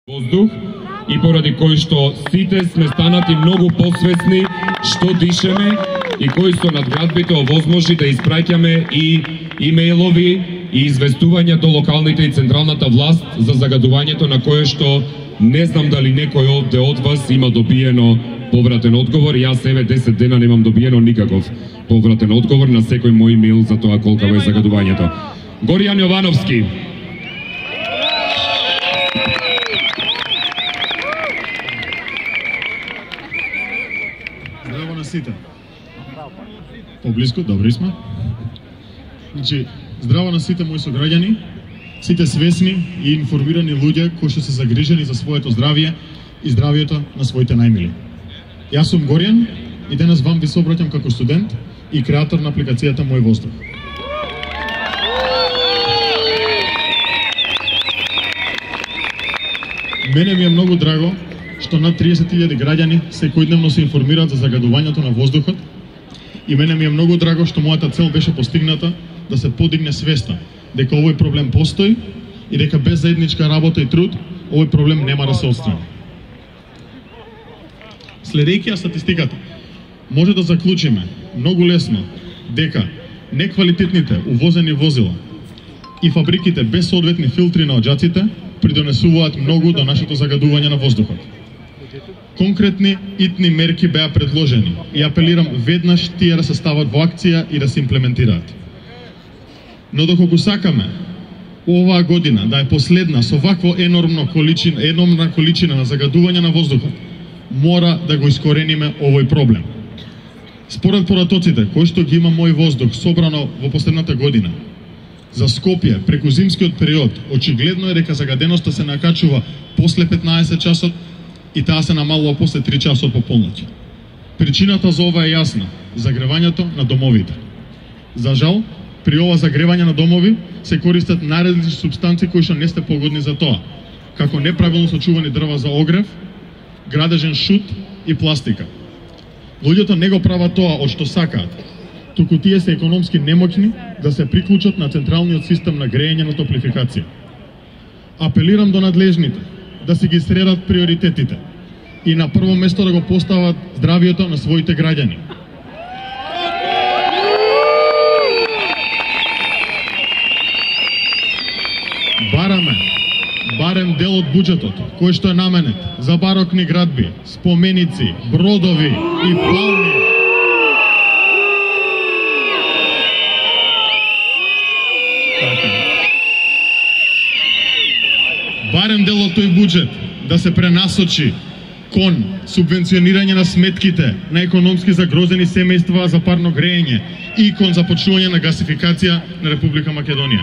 воздух и поради кој што сите сме станати многу посвесни што дишеме и кои со надградбите овозможи да испраќаме и имејлови и известувања до локалните и централната власт за загадувањето на кое што не знам дали некој овде од вас има добиено повратен одговор. Јас еве 10 дена немам добиено никаков повратен одговор на секој мој имејл за тоа колкаво е загадувањето. Горијан Јовановски. Здраво на сите. Поблиску, добри сме. Значи, здраво на сите мои сограѓани, сите свесни и информирани луѓе кои што се загрижени за своето здравје и здравјето на своите најмили. Јас сум Горијан и денес вам ви се обраќам како студент и креатор на апликацијата Мој воздух. Мене ми е многу драго што над 30.000 граѓани секојдневно се информираат за загадувањето на воздухот и мене ми е многу драго што мојата цел беше постигната да се подигне свеста дека овој проблем постои и дека без заедничка работа и труд овој проблем нема да се отстрани. Следејќи ја статистиката, може да заклучиме многу лесно дека неквалитетните увозени возила и фабриките без соодветни филтри на оџаците придонесуваат многу до нашето загадување на воздухот. Конкретни итни мерки беа предложени и апелирам веднаш тие да се стават во акција и да се имплементираат. Но доколку сакаме оваа година да е последна со вакво енормна количина на загадување на воздухот, мора да го искорениме овој проблем. Според поратоците кои што ги има Мој воздух собрано во последната година, за Скопје преку зимскиот период очигледно е дека загаденоста се накачува после 15 часот и таа се намалува после 3 часот по полноќ. Причината за ова е јасна – загревањето на домовите. За жал, при ова загревање на домови се користат наредни супстанции кои што не сте погодни за тоа, како неправилно сочувани дрва за огрев, градежен шут и пластика. Луѓето не го прават тоа од што сакаат, туку тие се економски немоќни да се приклучат на централниот систем на грејење на топлификација. Апелирам до надлежните да си ги средат приоритетите и на прво место да го постават здравјето на своите граѓани. Барем дел од буџетот, кој што е наменет за барокни градби, споменици, бродови и палми. Барем дел од тој буџет да се пренасочи кон субвенционирање на сметките на економски загрозени семејства за парно грејење и кон започнување на гасификација на Република Македонија.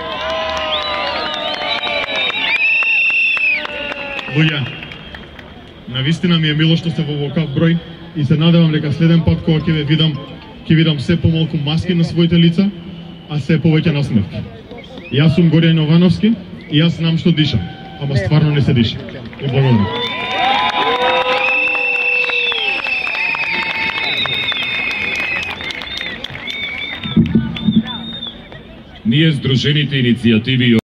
Луѓе, навистина ми е мило што сте во ваков број и се надевам дека следен пат кога ќе ве видам, ќе видам се помалку маски на своите лица, а се повеќе насмевки. Јас сум Горијан Јовановски и јас знам што дишам, ама стварно не се диша. И благодарам. Ние Сдружените иницијативи